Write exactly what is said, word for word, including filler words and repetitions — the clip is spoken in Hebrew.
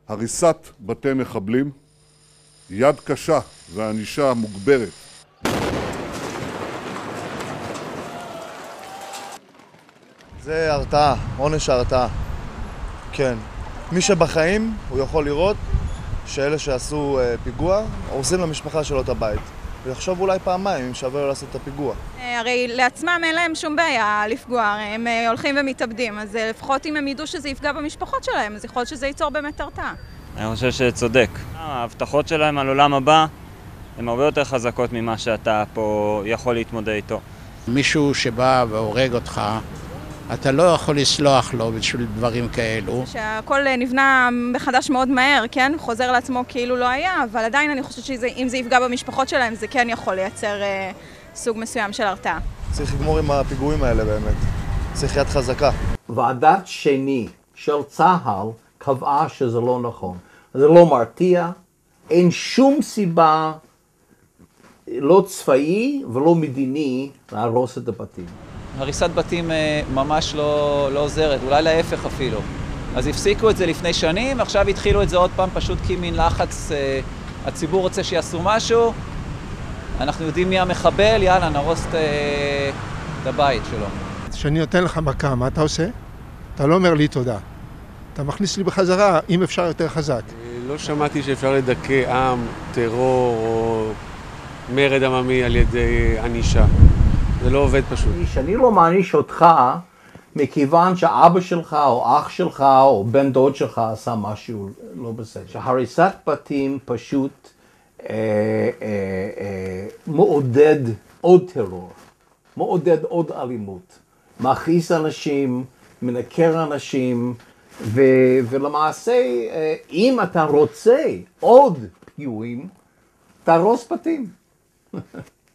הריסת בתי מחבלים, יד קשה וענישה מוגברת. זה הרתעה, עונש הרתעה. כן. מי שבחיים, הוא יכול לראות שאלה שעשו פיגוע, הורסים למשפחה שלו את הבית. ויחשוב אולי פעמיים אם שווה לו לעשות את הפיגוע. הרי לעצמם אין להם שום בעיה לפגוע, הם הולכים ומתאבדים, אז לפחות אם הם ידעו שזה יפגע במשפחות שלהם, אז יכול להיות שזה ייצור באמת הרתעה. אני חושב שצודק. ההבטחות שלהם על עולם הבא הן הרבה יותר חזקות ממה שאתה פה יכול להתמודד איתו. מישהו שבא והורג אותך, אתה לא יכול לסלוח לו בשביל דברים כאלו. שהכל נבנה מחדש מאוד מהר, כן? חוזר לעצמו כאילו לא היה, אבל עדיין אני חושבת שאם זה יפגע במשפחות שלהם, זה כן יכול לייצר אה, סוג מסוים של הרתעה. צריך לגמור עם הפיגועים האלה באמת. צריך יד חזקה. ועדת שני של צה"ל קבעה שזה לא נכון. זה לא מרתיע, אין שום סיבה לא צבאי ולא מדיני להרוס את הבתים. הריסת בתים ממש לא, לא עוזרת, אולי להפך אפילו. אז הפסיקו את זה לפני שנים, ועכשיו התחילו את זה עוד פעם פשוט כי מין לחץ, הציבור רוצה שיעשו משהו, אנחנו יודעים מי המחבל, יאללה, נרוס את הבית שלו. כשאני נותן לך מכה, מה אתה עושה? אתה לא אומר לי תודה. אתה מכניס לי בחזרה, אם אפשר יותר חזק. לא שמעתי שאפשר לדכא עם, טרור או מרד עממי על ידי ענישה. זה לא עובד פשוט. שאני לא מעניש אותך מכיוון שאבא שלך או אח שלך או בן דוד שלך עשה משהו לא בסדר. שהריסת בתים פשוט אה, אה, אה, מעודד עוד טרור, מעודד עוד אלימות, מכעיס אנשים, מנקר אנשים, ו, ולמעשה אה, אם אתה רוצה עוד פיגועים, תהרוס בתים.